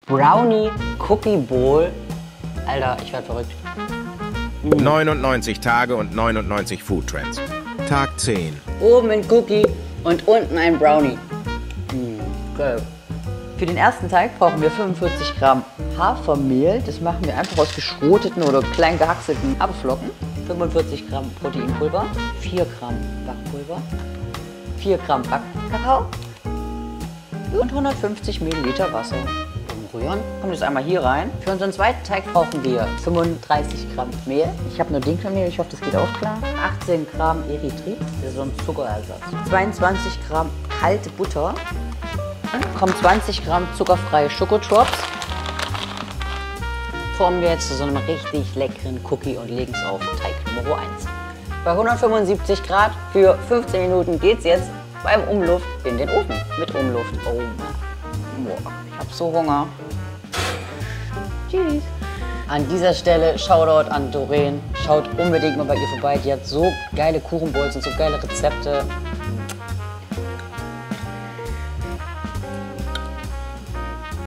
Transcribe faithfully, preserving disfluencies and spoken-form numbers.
Brownie Cookie Bowl. Alter, ich werd verrückt. Mhm. neunundneunzig Tage und neunundneunzig Foodtrends. Tag zehn. Oben ein Cookie und unten ein Brownie. Mhm. Geil. Für den ersten Teig brauchen wir fünfundvierzig Gramm Hafermehl. Das machen wir einfach aus geschroteten oder klein gehackselten Haferflocken. fünfundvierzig Gramm Proteinpulver, vier Gramm Backpulver, vier Gramm Backkakao und hundertfünfzig Milliliter Wasser. Umrühren. Kommt jetzt einmal hier rein. Für unseren zweiten Teig brauchen wir fünfunddreißig Gramm Mehl. Ich habe nur Dinkelmehl, ich hoffe, das geht auch klar. achtzehn Gramm Erythrit, das ist so ein Zuckerersatz. zweiundzwanzig Gramm kalte Butter. Dann kommen zwanzig Gramm zuckerfreie Schokotrops. Formen wir jetzt zu so einem richtig leckeren Cookie und legen es auf Teig Nummer eins. Bei hundertfünfundsiebzig Grad für fünfzehn Minuten geht's jetzt beim Umluft in den Ofen. Mit Umluft. Oh Mann. Boah, ich hab so Hunger. Tschüss. An dieser Stelle Shoutout an Doreen. Schaut unbedingt mal bei ihr vorbei. Die hat so geile Kuchenbowls und so geile Rezepte.